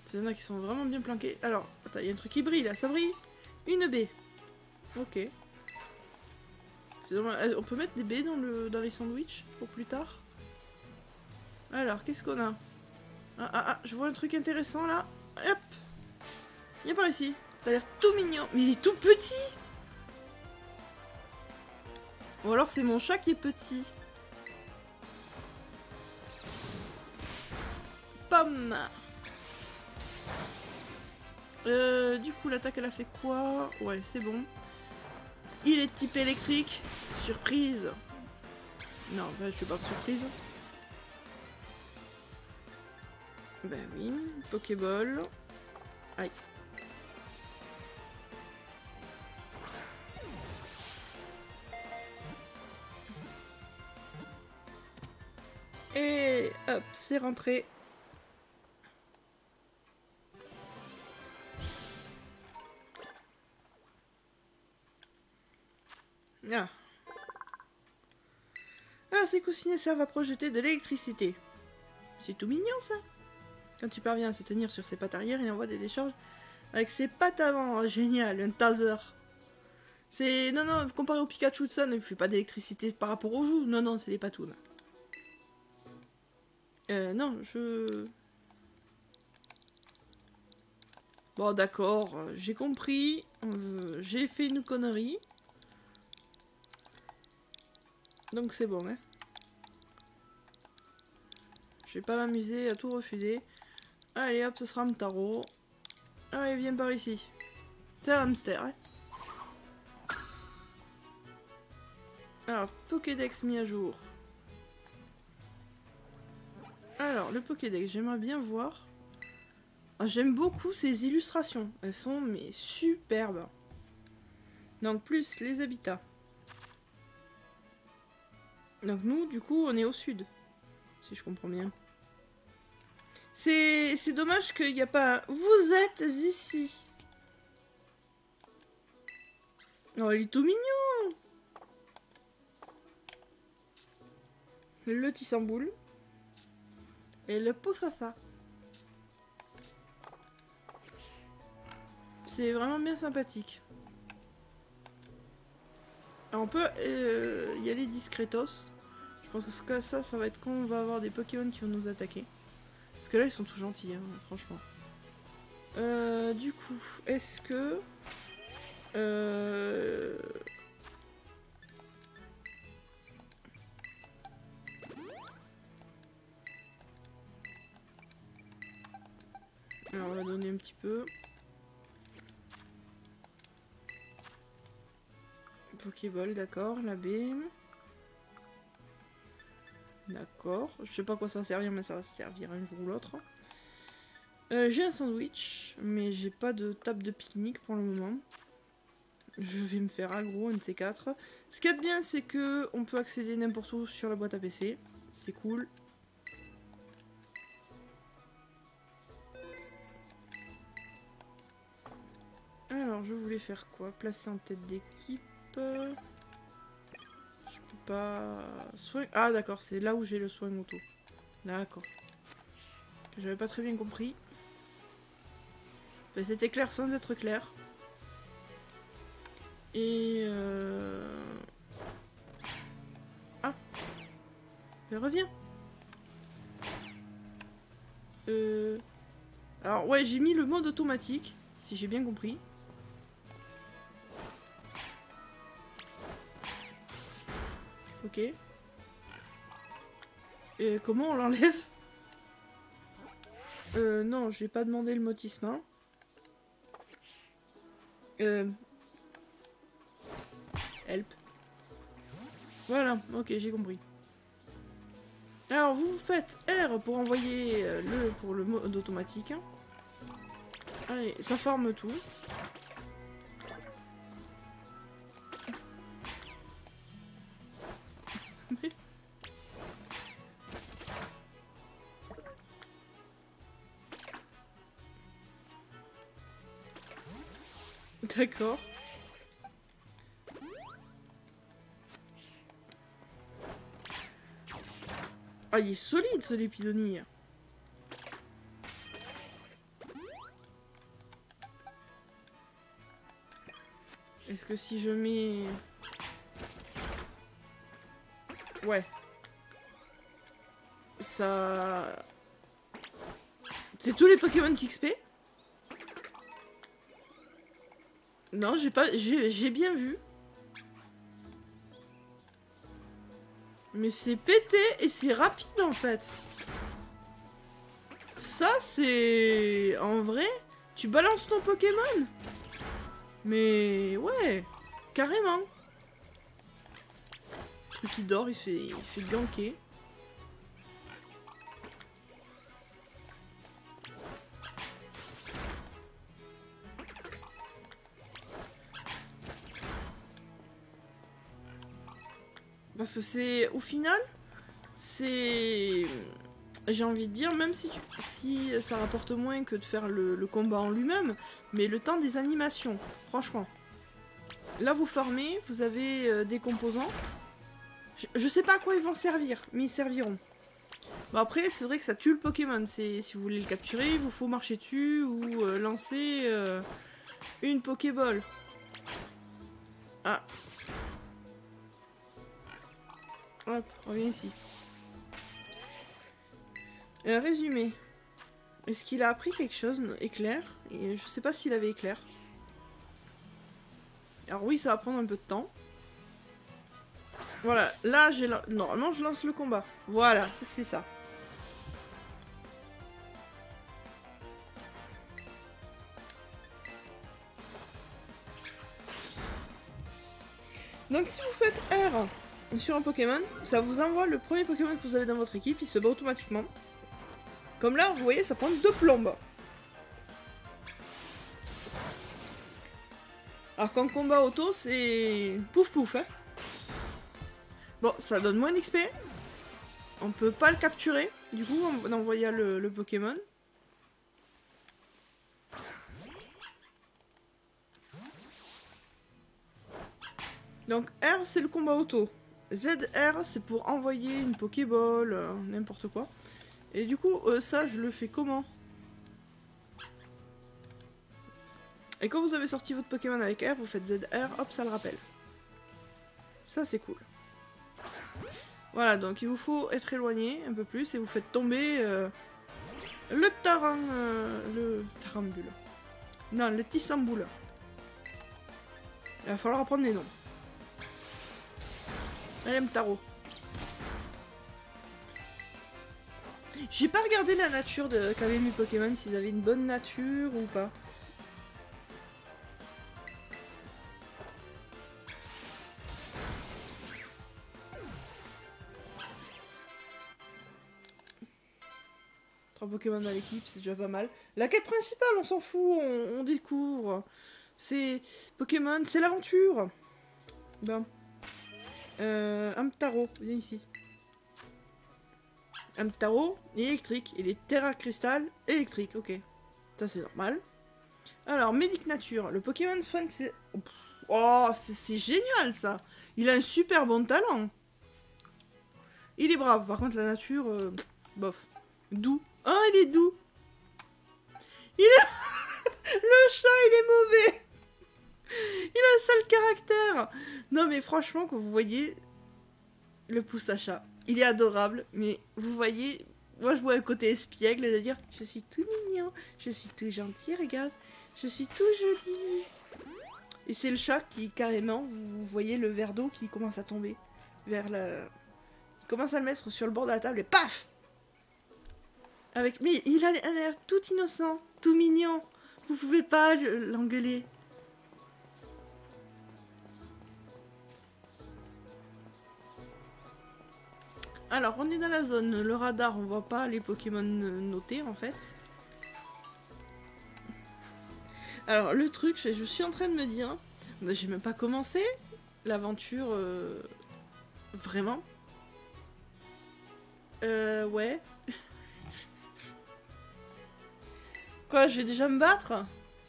Il y en a qui sont vraiment bien planqués. Alors, attends, il y a un truc qui brille là, ça brille. Une baie. Ok. C'est dommage. On peut mettre des baies dans, le, dans les sandwichs pour plus tard. Alors, qu'est-ce qu'on a? Ah, ah, ah, je vois un truc intéressant là. Hop. Viens par ici. T'as l'air tout mignon. Mais il est tout petit. Ou alors c'est mon chat qui est petit. Pomme. Euh, du coup, l'attaque, elle a fait quoi? Ouais, c'est bon. Il est type électrique. Surprise. Non, bah, je suis pas surprise. Bah oui, Pokéball. Aïe. Et hop, c'est rentré. Ah. Ah, ces coussinets servent à projeter de l'électricité. C'est tout mignon ça. Quand tu parviens à se tenir sur ses pattes arrière, il envoie des décharges avec ses pattes avant. Oh, génial, un taser. C'est... Non, non, comparé au Pikachu de ça, ne fait pas d'électricité par rapport aux joues. Non, non, c'est les patounes. Euh, non, je... Bon, d'accord, j'ai compris. Euh, j'ai fait une connerie. Donc c'est bon, hein. Je vais pas m'amuser à tout refuser. Allez, hop, ce sera un tarot. Allez, viens par ici. T'es un hamster, hein. Alors, Pokédex mis à jour. Alors, le Pokédex, j'aimerais bien voir. Ah, j'aime beaucoup ces illustrations. Elles sont, mais, superbes. Donc, plus les habitats. Donc, nous, du coup, on est au sud. Si je comprends bien. C'est dommage qu'il n'y a pas... Vous êtes ici. Oh, il est tout mignon. Le tissamboule. Et le poussafa. C'est vraiment bien sympathique. Alors on peut euh, y aller discretos. Je pense que ça, ça va être quand on va avoir des Pokémon qui vont nous attaquer. Parce que là, ils sont tout gentils, hein, franchement. Euh, du coup, est-ce que... Euh... Alors, on va donner un petit peu. Pokéball, d'accord. La baie. D'accord. Je sais pas à quoi ça va servir, mais ça va servir un jour ou l'autre. Euh, j'ai un sandwich, mais j'ai pas de table de pique-nique pour le moment. Je vais me faire aggro, un de ces quatre. Ce qu'il y a de bien, c'est que on peut accéder n'importe où sur la boîte à P C. C'est cool. Alors, je voulais faire quoi? Placer en tête d'équipe. Je peux pas... Soin... Ah, d'accord, c'est là où j'ai le soin auto. D'accord. J'avais pas très bien compris. Enfin, c'était clair sans être clair. Et... Euh... Ah, mais reviens. Euh... Alors, ouais, j'ai mis le mode automatique, si j'ai bien compris. Ok. Et comment on l'enlève? Euh, non, j'ai pas demandé le motissement. Euh... Help. Voilà, ok, j'ai compris. Alors, vous faites R pour envoyer le pour le mode automatique. Allez, ça forme tout. D'accord. Ah, il est solide ce Lépidonie. Est-ce que si je mets... Ouais. Ça... C'est tous les Pokémon qui X P? Non, j'ai pas... J'ai bien vu. Mais c'est pété et c'est rapide en fait. Ça c'est... En vrai, tu balances ton Pokémon. Mais ouais, carrément. Le truc qui dort, il se fait, il se fait ganker. Parce que c'est... Au final, c'est... J'ai envie de dire, même si, tu, si ça rapporte moins que de faire le, le combat en lui-même, mais le temps des animations, franchement. Là, vous formez, vous avez euh, des composants. Je, je sais pas à quoi ils vont servir, mais ils serviront. Bon, après, c'est vrai que ça tue le Pokémon. Si vous voulez le capturer, il vous faut marcher dessus ou euh, lancer euh, une Pokéball. Ah. Hop, reviens ici. Euh, résumé. Est-ce qu'il a appris quelque chose? Éclair. Et je sais pas s'il avait éclair. Alors oui, ça va prendre un peu de temps. Voilà, là, j'ai la... normalement, je lance le combat. Voilà, c'est ça. Donc si vous faites R sur un Pokémon, ça vous envoie le premier Pokémon que vous avez dans votre équipe, il se bat automatiquement. Comme là, vous voyez, ça prend deux plombes. Alors qu'en combat auto, c'est pouf pouf. Hein. Bon, ça donne moins d'X P. On peut pas le capturer, du coup, en envoyant le, le Pokémon. Donc R, c'est le combat auto. Z R, c'est pour envoyer une Pokéball, euh, n'importe quoi. Et du coup, euh, ça, je le fais comment? Et quand vous avez sorti votre Pokémon avec R, vous faites Z R, hop, ça le rappelle. Ça, c'est cool. Voilà, donc il vous faut être éloigné un peu plus et vous faites tomber euh, le taran... Euh, le tarambule. Non, le tissamboule. Il va falloir apprendre les noms. Allez, Mtaro. J'ai pas regardé la nature de qu'avaient mes Pokémon, s'ils avaient une bonne nature ou pas. Trois Pokémon dans l'équipe, c'est déjà pas mal. La quête principale, on s'en fout, on, on découvre. C'est Pokémon, c'est l'aventure. Bon. Euh, Hamtaro, viens ici. Hamtaro, électrique. Il est Terra Cristal, électrique, ok. Ça c'est normal. Alors, Médic Nature. Le Pokémon soigne ses... Oh, c'est génial ça. Il a un super bon talent. Il est brave, par contre la nature, euh, bof. Doux. Oh, il est doux. Il est... Le chat, il est mauvais. Il a un sale caractère. Non mais franchement, quand vous voyez le pouce à chat, il est adorable, mais vous voyez, moi je vois un côté espiègle, de dire je suis tout mignon, je suis tout gentil, regarde, je suis tout joli. Et c'est le chat qui carrément, vous voyez le verre d'eau qui commence à tomber vers le... Il commence à le mettre sur le bord de la table et paf. Avec... Mais il a l'air tout innocent, tout mignon. Vous pouvez pas l'engueuler. Alors, on est dans la zone. Le radar, on voit pas les Pokémon notés, en fait. Alors, le truc, je suis en train de me dire... J'ai même pas commencé l'aventure... Euh, vraiment. Euh, ouais. Quoi, je vais déjà me battre?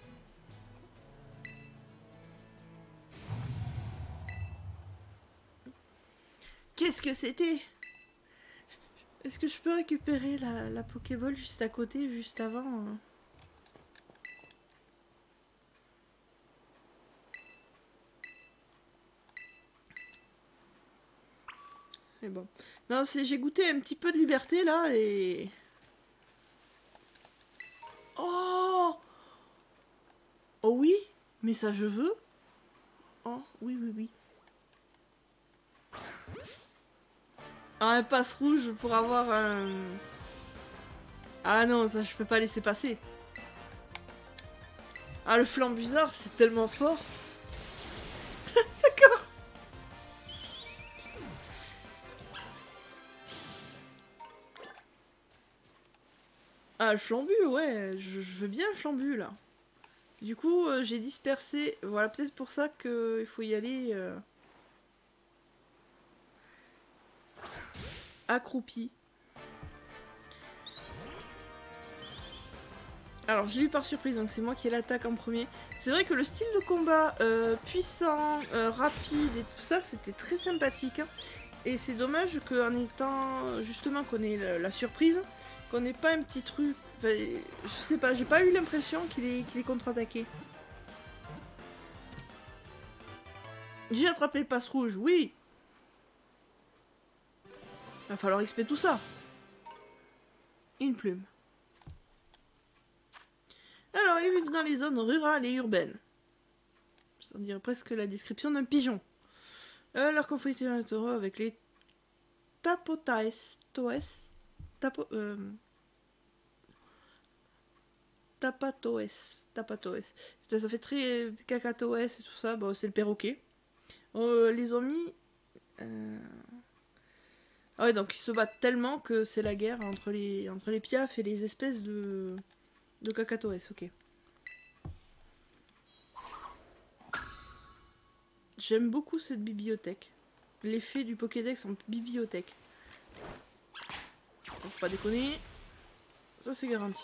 Qu'est-ce que c'était? Est-ce que je peux récupérer la, la Pokéball juste à côté, juste avant hein? Mais bon. Non, j'ai goûté un petit peu de liberté là et... Oh! Oh oui? Mais ça je veux? Oh, oui, oui, oui. Ah, un passe rouge pour avoir un... Ah non, ça je peux pas laisser passer. Ah, le flambusard, c'est tellement fort. D'accord. Ah, le flambu, ouais, je, je veux bien le flambu, là. Du coup, euh, j'ai dispersé... Voilà, peut-être pour ça qu'il faut y aller... Euh... accroupi. Alors, je l'ai eu par surprise, donc c'est moi qui ai l'attaque en premier. C'est vrai que le style de combat euh, puissant, euh, rapide et tout ça, c'était très sympathique. Hein. Et c'est dommage qu'en étant, justement, qu'on ait la, la surprise, qu'on n'ait pas un petit truc... Enfin, je sais pas, j'ai pas eu l'impression qu'il est, qu'il est contre-attaqué. J'ai attrapé le passe rouge, oui. Va falloir X P tout ça. Une plume. Alors, ils vivent dans les zones rurales et urbaines. Ça dirait presque la description d'un pigeon. Euh, leur conflit est heureux avec les tapotaes. Toes. Tapo... Euh... Tapatoes. Tapatoes. Ça, ça fait très cacatoes et tout ça. Bon, c'est le perroquet. Euh, les ont mis... Euh... Ah ouais, donc ils se battent tellement que c'est la guerre entre les, entre les piafs et les espèces de... De cacatoès, ok. J'aime beaucoup cette bibliothèque. L'effet du Pokédex en bibliothèque. Faut pas déconner. Ça c'est garanti.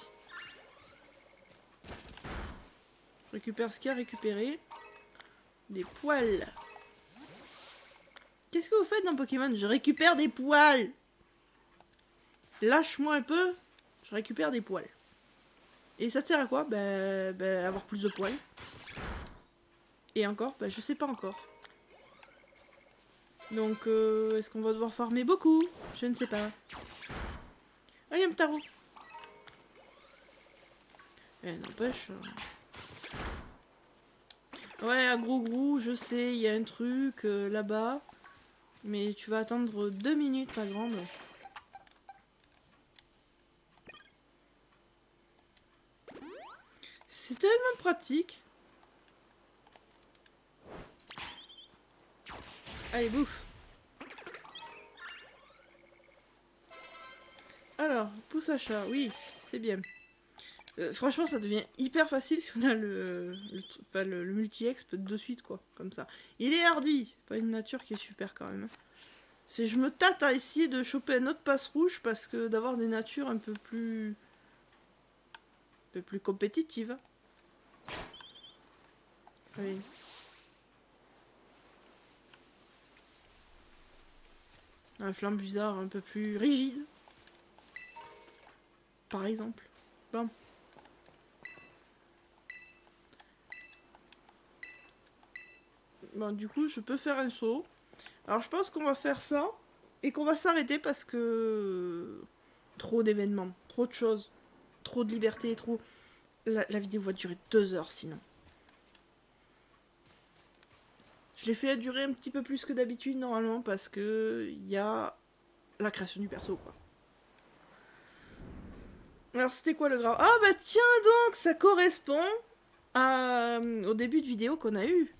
Je récupère ce qu'il y a à récupérer. Des poils. Qu'est-ce que vous faites dans Pokémon? Je récupère des poils. Lâche-moi un peu. Je récupère des poils. Et ça te sert à quoi? Bah, bah avoir plus de poils. Et encore? Bah je sais pas encore. Donc euh, est-ce qu'on va devoir farmer beaucoup? Je ne sais pas. Allez, un tarot. Eh, n'empêche. Ouais, à gros gros, je sais, il y a un truc euh, là-bas. Mais tu vas attendre deux minutes, ma grande. C'est tellement pratique. Allez, bouffe. Alors, pousse à chat, oui, c'est bien. Euh, franchement, ça devient hyper facile si on a le, le, enfin, le, le multi-exp de suite, quoi, comme ça. Il est hardi, c'est pas une nature qui est super quand même. C'est, je me tâte à essayer de choper un autre passe rouge parce que d'avoir des natures un peu plus, un peu plus compétitives. Oui. Un flambusard un peu plus rigide. Par exemple. Bon. Bon, du coup, je peux faire un saut. Alors, je pense qu'on va faire ça. Et qu'on va s'arrêter parce que... Trop d'événements. Trop de choses. Trop de liberté. Trop... La, la vidéo va durer deux heures, sinon. Je l'ai fait durer un petit peu plus que d'habitude, normalement, parce que... Il y a... la création du perso, quoi. Alors, c'était quoi le grave? Ah, bah tiens donc, ça correspond à... au début de vidéo qu'on a eu.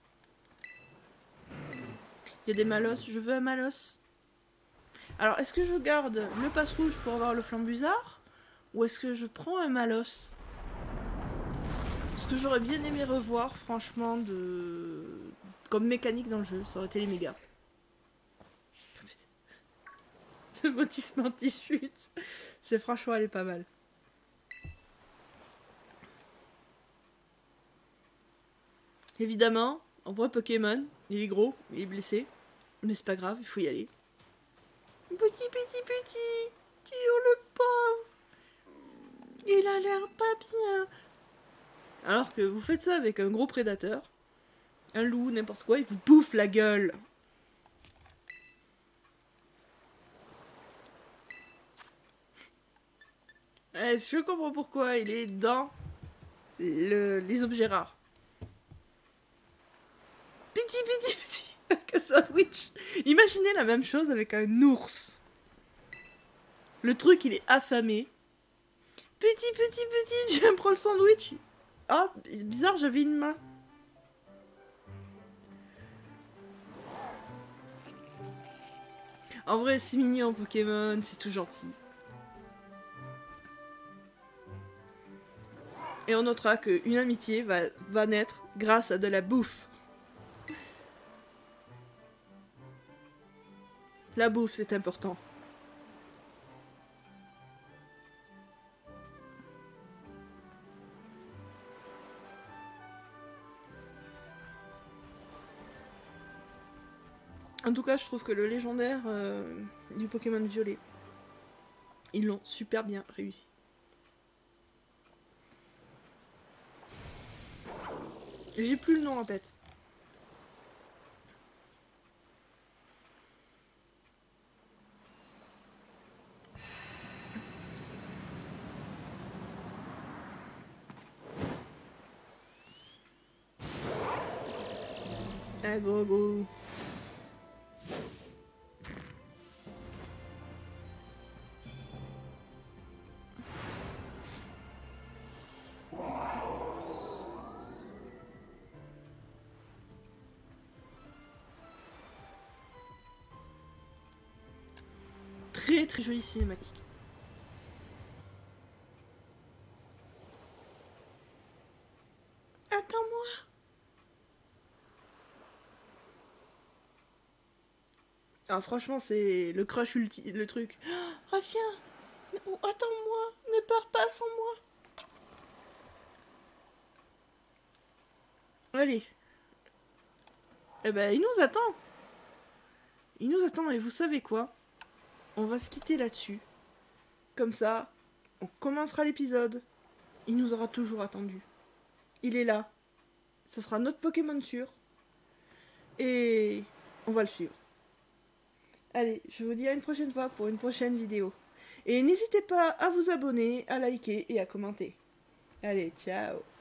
Il y a des malos, je veux un malos. Alors, est-ce que je garde le passe rouge pour avoir le flambusard? Ou est-ce que je prends un malos? Parce que j'aurais bien aimé revoir, franchement, de... comme mécanique dans le jeu, ça aurait été les mégas. Le motisme anti-chute, c'est franchement, elle est pas mal. Évidemment, on voit Pokémon, il est gros, il est blessé, mais c'est pas grave, il faut y aller. Petit, petit, petit, tu le pauvre, il a l'air pas bien. Alors que vous faites ça avec un gros prédateur, un loup, n'importe quoi, il vous bouffe la gueule. Ouais, je comprends pourquoi il est dans le... les objets rares. Petit, petit, petit, avec un sandwich. Imaginez la même chose avec un ours. Le truc, il est affamé. Petit, petit, petit, je prends le sandwich. Ah, oh, bizarre, j'avais une main. En vrai, c'est mignon Pokémon, c'est tout gentil. Et on notera qu'une amitié va, va naître grâce à de la bouffe. La bouffe, c'est important. En tout cas, je trouve que le légendaire euh, du Pokémon violet, ils l'ont super bien réussi. J'ai plus le nom en tête. Ah, go, go. Très très jolie cinématique. Attends-moi. Ah franchement c'est le crush ultime, le truc. Oh, reviens. Attends-moi. Ne pars pas sans moi. Allez. Eh ben il nous attend. Il nous attend et vous savez quoi? On va se quitter là-dessus. Comme ça, on commencera l'épisode. Il nous aura toujours attendu. Il est là. Ce sera notre Pokémon sûr. Et on va le suivre. Allez, je vous dis à une prochaine fois pour une prochaine vidéo. Et n'hésitez pas à vous abonner, à liker et à commenter. Allez, ciao!